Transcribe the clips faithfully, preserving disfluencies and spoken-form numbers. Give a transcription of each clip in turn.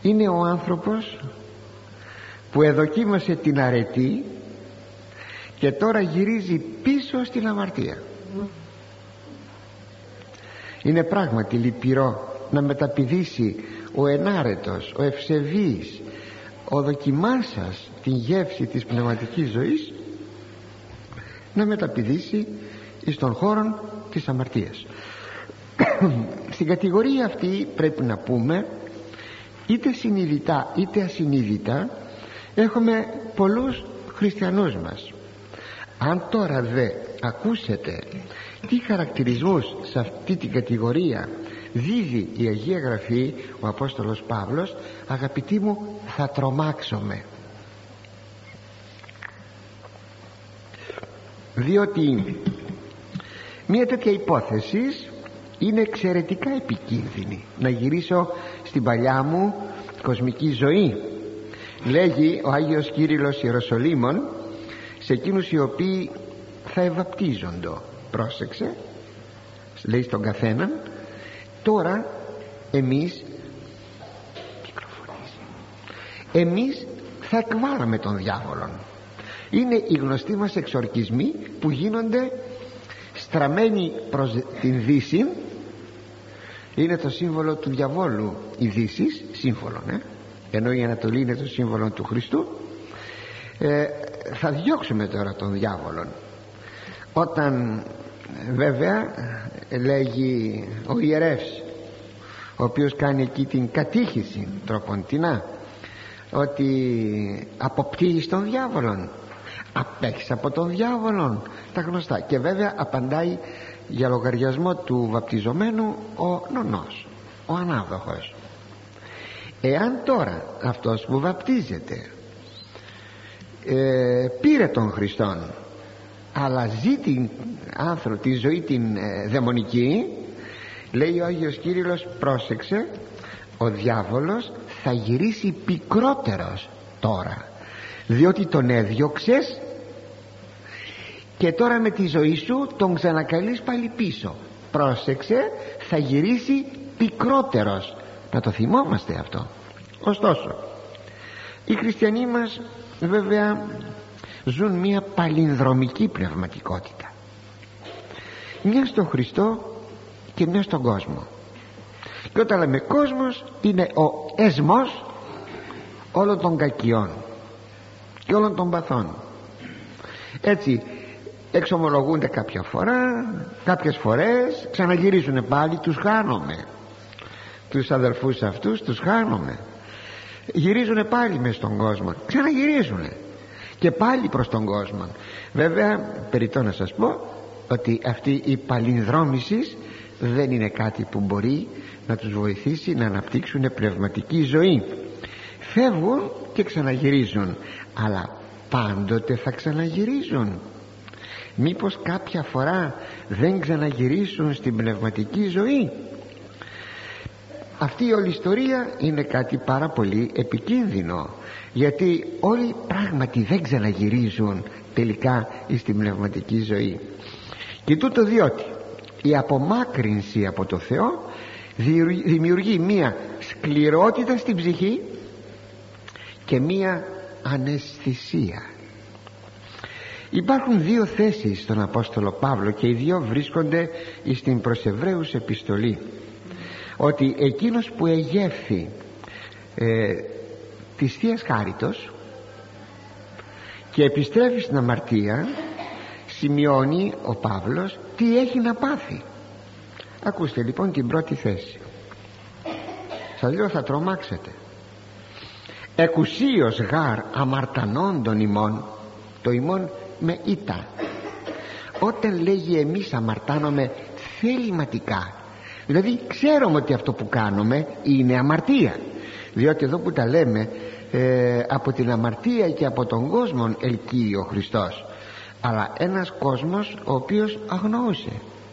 είναι ο άνθρωπος που εδοκίμασε την αρετή και τώρα γυρίζει πίσω στην αμαρτία. Είναι πράγματι λυπηρό να μεταπηδήσει ο ενάρετος, ο ευσεβής, ο δοκιμάσας την γεύση της πνευματικής ζωής, να μεταπηδήσει εις των χώρων της αμαρτίας. Στην κατηγορία αυτή πρέπει να πούμε, είτε συνειδητά είτε ασυνείδητα, έχουμε πολλούς χριστιανούς μας. Αν τώρα δε ακούσετε τι χαρακτηρισμούς σε αυτή την κατηγορία δίδει η Αγία Γραφή, ο Απόστολος Παύλος, αγαπητοί μου, θα τρομάξουμε. Διότι μια τέτοια υπόθεση είναι εξαιρετικά επικίνδυνη. Να γυρίσω στην παλιά μου κοσμική ζωή. Λέγει ο Άγιος Κύριλλος Ιεροσολύμων σε εκείνους οι οποίοι θα ευαπτίζοντο, πρόσεξε, λέει στον καθέναν, τώρα εμείς εμείς θα εκβάλαμε τον διάβολον. Είναι οι γνωστοί μας εξορκισμοί που γίνονται στραμμένοι προς την Δύση. Είναι το σύμβολο του διαβόλου η Δύσης, σύμβολο, ναι? Ενώ η Ανατολή είναι το σύμβολο του Χριστού. ε, Θα διώξουμε τώρα τον διάβολον. Όταν βέβαια λέγει ο ιερεύς, ο οποίος κάνει εκεί την κατήχηση τροποντινά, ότι αποπτύεις τον διάβολον, απέχεις από τον διάβολον, τα γνωστά. Και βέβαια απαντάει για λογαριασμό του βαπτιζομένου ο νονός, ο ανάδοχος. Εάν τώρα αυτός που βαπτίζεται ε, πήρε τον Χριστόν, αλλά ζει την άνθρωπο, τη ζωή την ε, δαιμονική, λέει ο Άγιος Κύριλλος, πρόσεξε, ο διάβολος θα γυρίσει πικρότερος τώρα, διότι τον έδιωξες και τώρα με τη ζωή σου τον ξανακαλείς πάλι πίσω. Πρόσεξε, θα γυρίσει πικρότερος. Να το θυμόμαστε αυτό. Ωστόσο, οι χριστιανοί μας βέβαια ζουν μια παλινδρομική πνευματικότητα, μια στον Χριστό και μια στον κόσμο. Και όταν λέμε κόσμος, είναι ο έσμος όλων των κακιών και όλων των παθών. Έτσι εξομολογούνται κάποια φορά, κάποιες φορές ξαναγυρίζουν πάλι, τους χάνουμε. Τους αδελφούς αυτούς τους χάνουμε. Γυρίζουν πάλι μες στον κόσμο, ξαναγυρίζουν και πάλι προς τον κόσμο. Βέβαια περιττό να σας πω ότι αυτή η παλινδρόμηση δεν είναι κάτι που μπορεί να τους βοηθήσει να αναπτύξουν πνευματική ζωή. Φεύγουν και ξαναγυρίζουν, αλλά πάντοτε θα ξαναγυρίζουν? Μήπως κάποια φορά δεν ξαναγυρίσουν στην πνευματική ζωή? Αυτή η όλη ιστορία είναι κάτι πάρα πολύ επικίνδυνο, γιατί όλοι πράγματι δεν ξαναγυρίζουν τελικά στην πνευματική ζωή. Και τούτο διότι η απομάκρυνση από το Θεό δημιουργεί μία σκληρότητα στην ψυχή και μία αναισθησία. Υπάρχουν δύο θέσεις στον Απόστολο Παύλο και οι δύο βρίσκονται στην προς Εβραίους επιστολή, ότι εκείνος που εγεύθη ε, της Θείας Χάριτος και επιστρέφει στην αμαρτία, σημειώνει ο Παύλος τι έχει να πάθει. Ακούστε λοιπόν την πρώτη θέση. Σας λέω, θα τρομάξετε. Εκουσίως γάρ αμαρτανών των ημών, το ημών με ήτα. Όταν λέγει εμείς αμαρτάνομαι θεληματικά, δηλαδή ξέρουμε ότι αυτό που κάνουμε είναι αμαρτία, διότι εδώ που τα λέμε ε, από την αμαρτία και από τον κόσμο ελκύει ο Χριστός, αλλά ένας κόσμος ο οποίος αγνοούσε,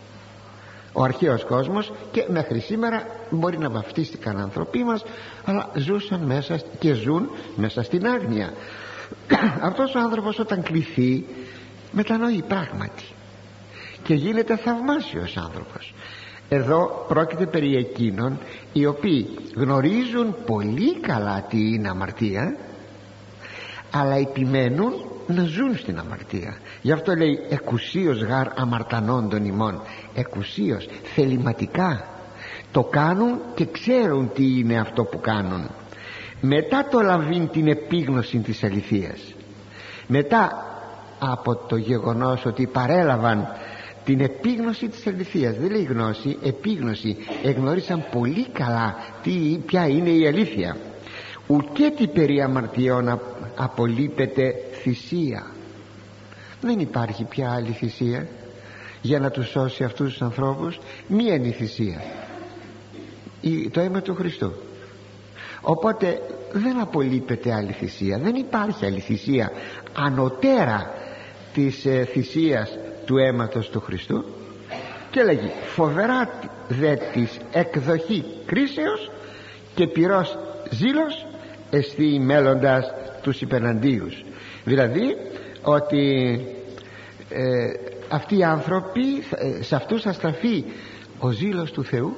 ο αρχαίος κόσμος, και μέχρι σήμερα μπορεί να βαφτίστηκαν άνθρωποι μας, αλλά ζούσαν μέσα και ζουν μέσα στην άγνοια. Αυτός ο άνθρωπος όταν κληθεί μετανοεί πράγματι και γίνεται θαυμάσιος άνθρωπος. Εδώ πρόκειται περί εκείνων οι οποίοι γνωρίζουν πολύ καλά τι είναι αμαρτία, αλλά επιμένουν να ζουν στην αμαρτία. Γι' αυτό λέει εκουσίως γάρ αμαρτανόντων ημών. Εκουσίως, θεληματικά το κάνουν και ξέρουν τι είναι αυτό που κάνουν. Μετά το λαβήν την επίγνωση της αληθείας, μετά από το γεγονός ότι παρέλαβαν την επίγνωση της αληθείας, δεν λέει γνώση, επίγνωση, εγνώρισαν πολύ καλά τι, ποια είναι η αλήθεια. Ουκέτι περί αμαρτιών απολείπεται θυσία. Δεν υπάρχει πια άλλη θυσία για να τους σώσει αυτούς τους ανθρώπους. Μία είναι η θυσία, το αίμα του Χριστού. Οπότε δεν απολείπεται άλλη θυσία, δεν υπάρχει άλλη θυσία ανωτέρα της ε, θυσίας του αίματος του Χριστού. Και λέγει φοβερά δε της εκδοχή κρίσεως και πυρός ζήλος εστί μέλλοντας τους υπεναντίους. Δηλαδή ότι ε, αυτοί οι άνθρωποι, ε, σε αυτούς θα στραφεί ο ζήλος του Θεού,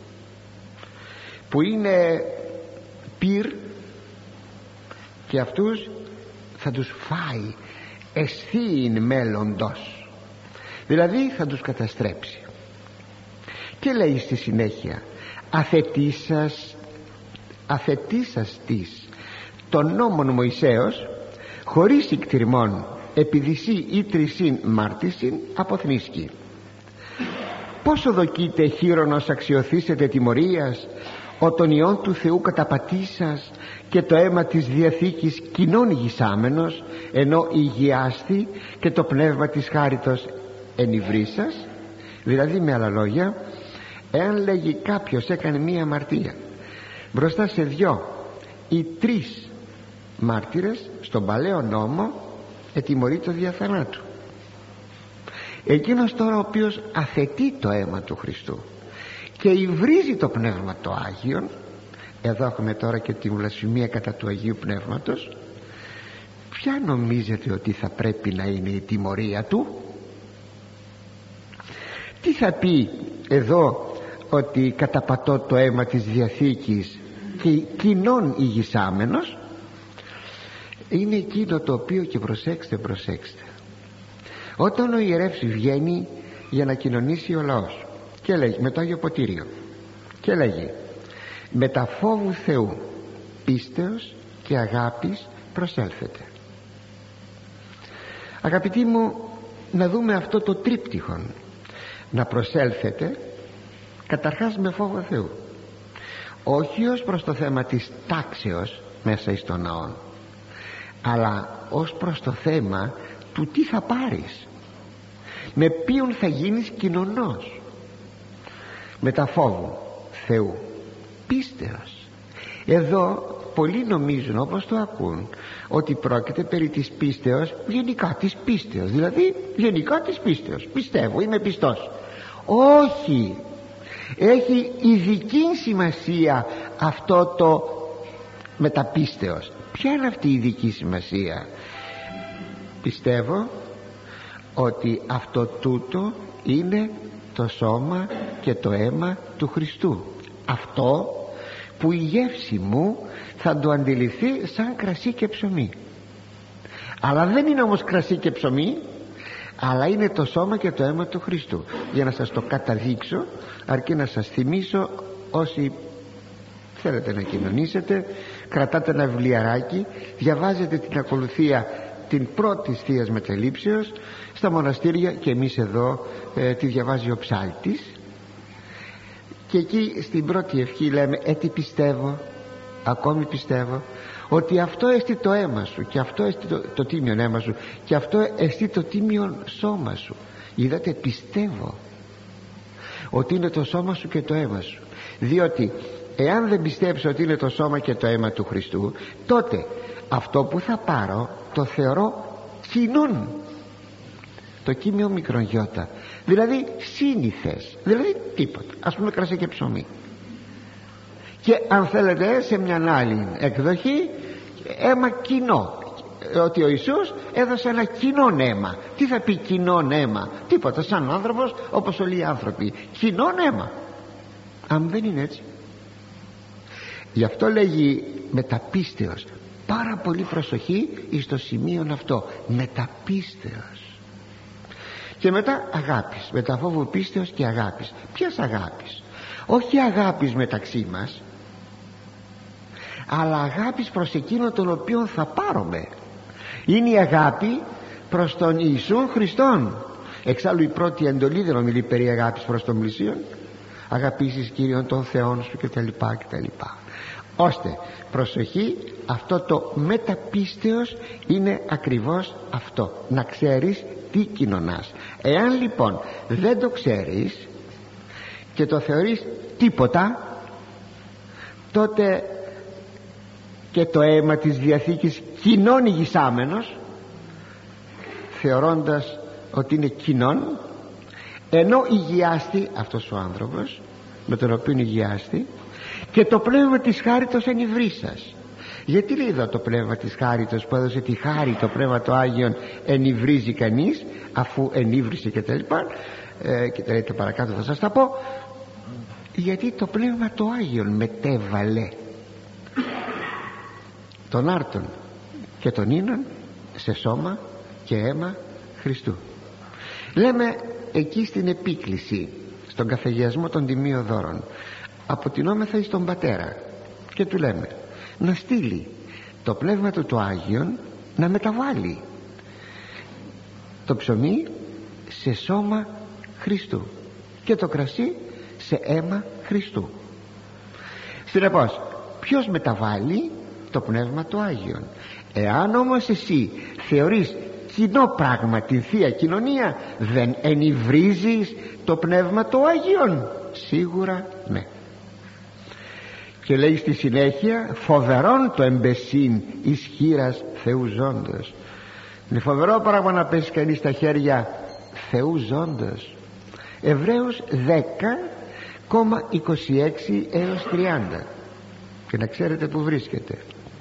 που είναι πυρ, και αυτούς θα τους φάει εσθήν μέλλοντος, δηλαδή θα τους καταστρέψει. Και λέει στη συνέχεια αθετήσας αθετήσας της των νόμων Μωυσέως χωρίς ικτηρμών επιδυσί ή τρισίν μάρτισιν αποθνίσκει. Πόσο δοκείτε χείρονος αξιοθήσετε τιμωρίας, ο τον Υιόν του Θεού καταπατήσας και το αίμα της Διαθήκης κοινών ηγισάμενος, ενώ υγιάστη και το πνεύμα της χάριτος ενυβρίσας. Δηλαδή με άλλα λόγια, εάν λέγει κάποιος έκανε μία αμαρτία μπροστά σε δυο ή τρεις μάρτυρες, στον παλαιό νόμο ετιμωρεί το δια θανάτου. Εκείνος τώρα ο οποίος αθετεί το αίμα του Χριστού και υβρίζει το Πνεύμα το Άγιον, εδώ έχουμε τώρα και την βλασφημία κατά του Αγίου Πνεύματος, ποια νομίζετε ότι θα πρέπει να είναι η τιμωρία του? Τι θα πει εδώ ότι καταπατώ το αίμα της Διαθήκης και κοινών ηγισάμενος? Είναι εκείνο το οποίο, και προσέξτε προσέξτε, όταν ο ιερεύς βγαίνει για να κοινωνήσει ο λαός και λέγει με το Άγιο Ποτήριο και λέγει με τα φόβου Θεού πίστεως και αγάπης προσέλθετε. Αγαπητοί μου, να δούμε αυτό το τρίπτυχον, να προσέλθετε καταρχάς με φόβο Θεού, όχι ως προς το θέμα της τάξεως μέσα εις τον ναόν, αλλά ως προς το θέμα του τι θα πάρεις, με ποιον θα γίνεις κοινωνός. Με τα φόβου Θεού πίστεως. Εδώ πολλοί νομίζουν, όπως το ακούν, ότι πρόκειται περί της πίστεως, γενικά της πίστεως, δηλαδή γενικά της πίστεως, πιστεύω, είμαι πιστός. Όχι, έχει ειδική σημασία αυτό το μεταπίστεως. Ποια είναι αυτή η ειδική σημασία? Πιστεύω ότι αυτό τούτο είναι το σώμα και το αίμα του Χριστού, αυτό που η γεύση μου θα το αντιληφθεί σαν κρασί και ψωμί. Αλλά δεν είναι όμως κρασί και ψωμί, αλλά είναι το σώμα και το αίμα του Χριστού. Για να σας το καταδείξω, αρκεί να σας θυμίσω, όσοι θέλετε να κοινωνήσετε, κρατάτε ένα βιβλιαράκι, διαβάζετε την ακολουθία την πρώτη Θείας Μετελήψεως στα μοναστήρια, και εμείς εδώ ε, τη διαβάζει ο ψάλτης, και εκεί στην πρώτη ευχή λέμε «έτι πιστεύω, ακόμη πιστεύω ότι αυτό εστί το αίμα σου και αυτό εστί το, το τίμιον αίμα σου και αυτό εστί το τίμιον σώμα σου». Είδατε, πιστεύω ότι είναι το σώμα σου και το αίμα σου, διότι εάν δεν πιστέψω ότι είναι το σώμα και το αίμα του Χριστού, τότε αυτό που θα πάρω το θεωρώ κοινούν, το κείμενο μικρογιώτα, δηλαδή σύνηθες, δηλαδή τίποτα, ας πούμε κρασί και ψωμί. Και αν θέλετε σε μια άλλη εκδοχή, αίμα κοινό, ότι ο Ιησούς έδωσε ένα κοινό αίμα. Τι θα πει κοινό αίμα? Τίποτα, σαν άνθρωπος όπως όλοι οι άνθρωποι, κοινό αίμα. Αν δεν είναι έτσι, γι' αυτό λέγει μεταπίστεως. Πάρα πολύ προσοχή στο σημείο αυτό, μεταπίστεως. Και μετά αγάπης, μεταφόβου πίστεως και αγάπης. Ποιας αγάπης? Όχι αγάπης μεταξύ μας, αλλά αγάπης προς εκείνο τον οποίο θα πάρουμε. Είναι η αγάπη προς τον Ιησούν Χριστόν. Εξάλλου η πρώτη εντολή δεν ομιλεί περί αγάπης προς τον πλησίον. Αγαπήσεις Κύριον τον Θεόν σου κτλ, κτλ. Ώστε προσοχή, αυτό το μεταπίστεως είναι ακριβώς αυτό, να ξέρεις τι κοινωνάς. Εάν λοιπόν δεν το ξέρεις και το θεωρείς τίποτα, τότε και το αίμα της Διαθήκης κοινών ηγισάμενος, θεωρώντας ότι είναι κοινών, ενώ ηγιάστη αυτός ο άνθρωπος με τον οποίο ηγιάστη, και το πνεύμα της χάριτος ενυβρίσας. Γιατί λέει εδώ το πνεύμα της χάριτος, που έδωσε τη χάρη, το πνεύμα το Άγιον ενυβρίζει κανείς, αφού ενύβρισε και τα λοιπά, ε, και τα λέτε παρακάτω θα σας τα πω. Γιατί το πνεύμα το Άγιον μετέβαλε τον άρτον και τον ίνον σε σώμα και αίμα Χριστού. Λέμε εκεί στην επίκληση, στον καθαγιασμό των τιμίων δώρων, αποτινόμεθα εις τον Πατέρα και του λέμε να στείλει το πνεύμα του το Άγιον να μεταβάλει το ψωμί σε σώμα Χριστού και το κρασί σε αίμα Χριστού. Συνεπώς, ποιος μεταβάλει? Το πνεύμα του Άγιον. Εάν όμως εσύ θεωρείς κοινό πράγμα την Θεία Κοινωνία, δεν ενυβρίζεις το πνεύμα του Άγιον? Σίγουρα ναι. Και λέει στη συνέχεια, φοβερόν το εμπεσίν ισχύρας Θεού ζώντος. Είναι φοβερό πράγμα να πέσει κανείς στα χέρια Θεού ζώντος. Εβραίους δέκα είκοσι έξι έως τριάντα, και να ξέρετε που βρίσκεται.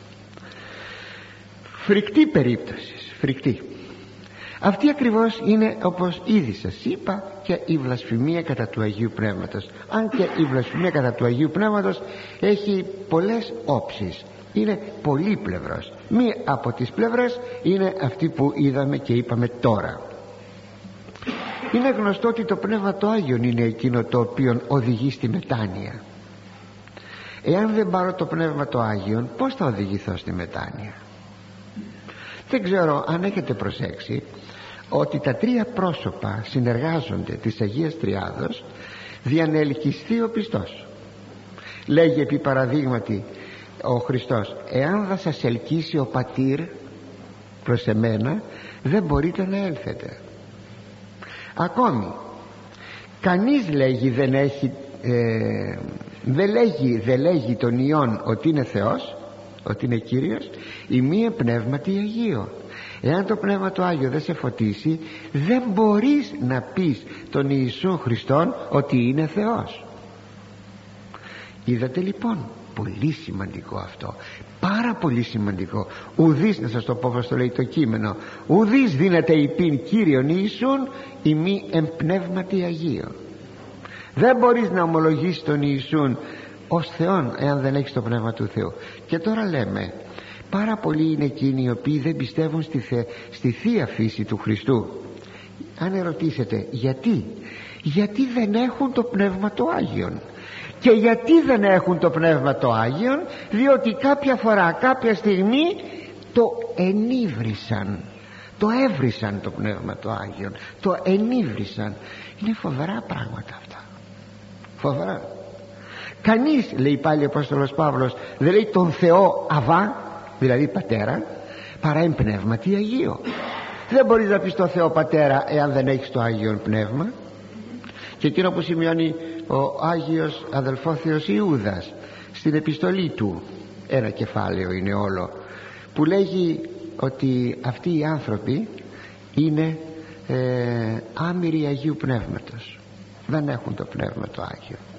Φρικτή περίπτωση, φρικτή. Αυτή ακριβώς είναι, όπως ήδη σας είπα, και η βλασφημία κατά του Αγίου Πνεύματος. Αν και η βλασφημία κατά του Αγίου Πνεύματος έχει πολλές όψεις, είναι πολύπλευρος. Μία από τις πλευρές είναι αυτή που είδαμε και είπαμε τώρα. Είναι γνωστό ότι το Πνεύμα το Άγιον είναι εκείνο το οποίο οδηγεί στη μετάνοια. Εάν δεν πάρω το Πνεύμα το Άγιον, πώς θα οδηγηθώ στη μετάνοια? Δεν ξέρω αν έχετε προσέξει ότι τα τρία πρόσωπα συνεργάζονται της Αγίας Τριάδος δια να ελκυστεί ο πιστός. Λέγει επί παραδείγματι ο Χριστός, εάν θα σας ελκύσει ο πατήρ προς εμένα, δεν μπορείτε να έλθετε. Ακόμη κανείς λέγει δεν έχει ε, δεν λέγει, δεν λέγει τον Υιόν ότι είναι Θεός, ότι είναι Κύριος, η μία πνεύματι Αγίο. Εάν το Πνεύμα το Άγιο δεν σε φωτίσει, δεν μπορείς να πεις τον Ιησού Χριστόν ότι είναι Θεός. Είδατε λοιπόν, πολύ σημαντικό αυτό, πάρα πολύ σημαντικό. Ουδείς, να σας το πω πως το λέει το κείμενο, ουδείς δύναται υπήν Κύριον Ιησούν η μη εμπνεύματι Αγίο. Δεν μπορείς να ομολογήσεις τον Ιησούν ως Θεόν εάν δεν έχεις το Πνεύμα του Θεού. Και τώρα λέμε, πάρα πολλοί είναι εκείνοι οι οποίοι δεν πιστεύουν στη, θε, στη Θεία Φύση του Χριστού. Αν ερωτήσετε γιατί, γιατί δεν έχουν το Πνεύμα το Άγιον. Και γιατί δεν έχουν το Πνεύμα το Άγιον? Διότι κάποια φορά, κάποια στιγμή το ενύβρισαν, το έβρισαν το Πνεύμα το Άγιον, το ενύβρισαν. Είναι φοβερά πράγματα αυτά, φοβερά. Κανείς, λέει πάλι ο Απόστολος Παύλος, δεν λέει τον Θεό Αβά, δηλαδή Πατέρα, παρά εν πνεύματι Αγίο. Δεν μπορείς να πεις τον Θεό Πατέρα εάν δεν έχεις το Άγιον Πνεύμα. Και εκείνο που σημειώνει ο Άγιος αδελφόθεος Ιούδας στην επιστολή του, ένα κεφάλαιο είναι όλο, που λέγει ότι αυτοί οι άνθρωποι είναι ε, άμυροι Αγίου Πνεύματος, δεν έχουν το Πνεύμα το Άγιο.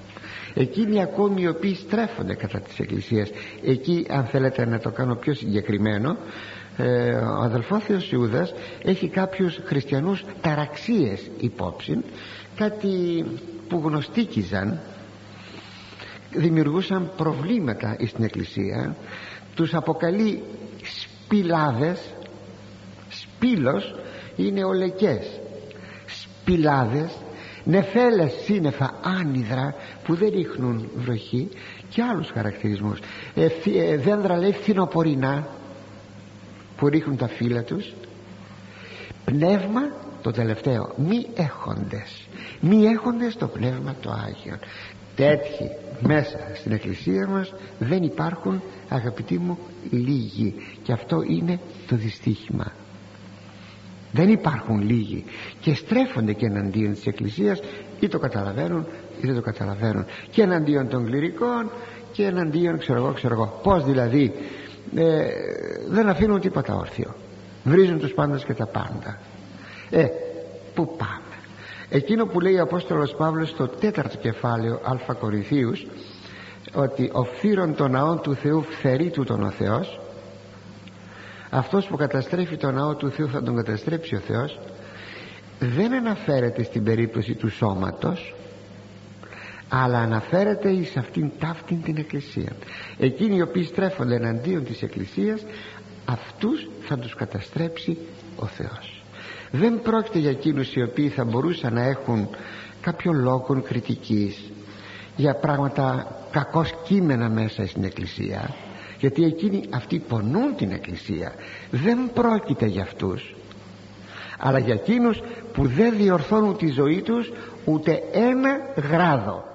εκείνοι ακόμη οι οποίοι στρέφονται κατά της Εκκλησίας. Εκεί, αν θέλετε να το κάνω πιο συγκεκριμένο, ε, ο αδελφόθεος Ιούδας έχει κάποιους χριστιανούς ταραξίες υπόψη, κάτι που γνωστήκιζαν, δημιουργούσαν προβλήματα στην Εκκλησία. Τους αποκαλεί σπηλάδες. Σπήλος είναι ολεκές, σπηλάδες, νεφέλες σύννεφα άνυδρα που δεν ρίχνουν βροχή, και άλλους χαρακτηρισμούς. ε, ε, δέντρα λέει φθινοπορεινά που ρίχνουν τα φύλλα τους. Πνεύμα, το τελευταίο, μη έχοντες, μη έχοντες το Πνεύμα το Άγιο. Τέτοιοι μέσα στην Εκκλησία μας δεν υπάρχουν, αγαπητοί μου, λίγοι, και αυτό είναι το δυστύχημα. Δεν υπάρχουν λίγοι και στρέφονται και εναντίον της Εκκλησίας, ή το καταλαβαίνουν ή δεν το καταλαβαίνουν, και εναντίον των κληρικών και εναντίον ξέρω εγώ ξέρω εγώ πως δηλαδή, ε, δεν αφήνουν τίποτα όρθιο, βρίζουν τους πάντες και τα πάντα. Ε, πού πάμε? Εκείνο που λέει ο Απόστολος Παύλος στο τέταρτο κεφάλαιο Α Κορινθίους, ότι ο φύρον των ναών του Θεού φθερεί τούτον ο Θεός, αυτός που καταστρέφει τον ναό του Θεού θα τον καταστρέψει ο Θεός, δεν αναφέρεται στην περίπτωση του σώματος, αλλά αναφέρεται εις αυτήν ταύτην την Εκκλησία. Εκείνοι οι οποίοι στρέφονται εναντίον της Εκκλησίας, αυτούς θα τους καταστρέψει ο Θεός. Δεν πρόκειται για εκείνους οι οποίοι θα μπορούσαν να έχουν κάποιο λόγο κριτικής για πράγματα κακώς κείμενα μέσα στην Εκκλησία, γιατί εκείνοι αυτοί πονούν την Εκκλησία. Δεν πρόκειται για αυτούς, αλλά για εκείνους που δεν διορθώνουν τη ζωή τους ούτε ένα γράδο.